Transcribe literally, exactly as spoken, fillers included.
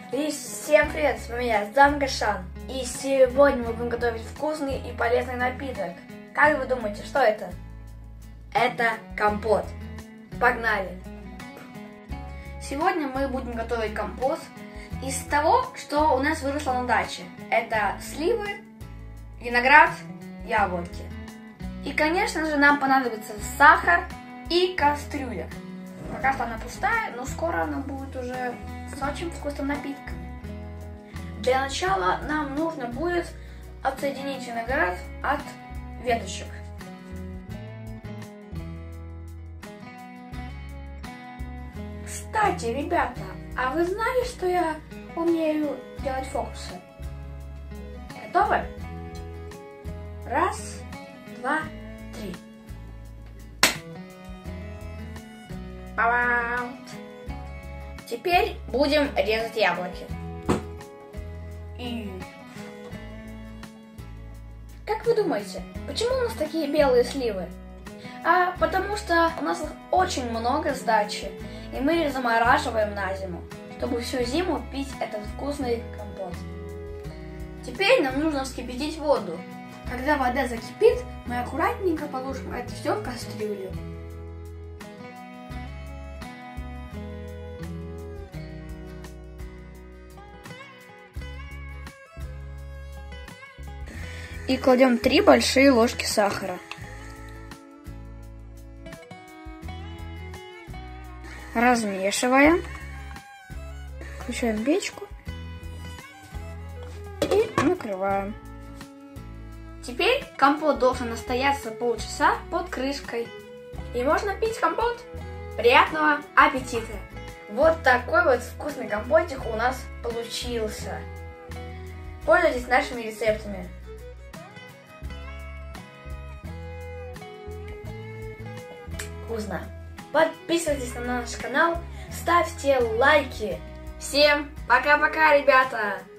И всем привет, с вами я, Замгашан. И сегодня мы будем готовить вкусный и полезный напиток. Как вы думаете, что это? Это компот. Погнали! Сегодня мы будем готовить компот из того, что у нас выросло на даче. Это сливы, виноград, яблоки. И, конечно же, нам понадобится сахар и кастрюля. Пока что она пустая, но скоро она будет уже с очень вкусным напитком. Для начала нам нужно будет отсоединить виноград от веточек. Кстати, ребята, а вы знали, что я умею делать фокусы? Готовы? Раз, два, три. Теперь будем резать яблоки. И... Как вы думаете, почему у нас такие белые сливы? А потому что у нас их очень много с дачи, и мы их замораживаем на зиму, чтобы всю зиму пить этот вкусный компот. Теперь нам нужно вскипятить воду. Когда вода закипит, мы аккуратненько положим это все в кастрюлю. И кладем три большие ложки сахара. Размешиваем. Включаем печку. И накрываем. Теперь компот должен настояться полчаса под крышкой. И можно пить компот. Приятного аппетита! Вот такой вот вкусный компотик у нас получился. Пользуйтесь нашими рецептами. Вкусно. Подписывайтесь на наш канал, ставьте лайки. Всем пока-пока, ребята!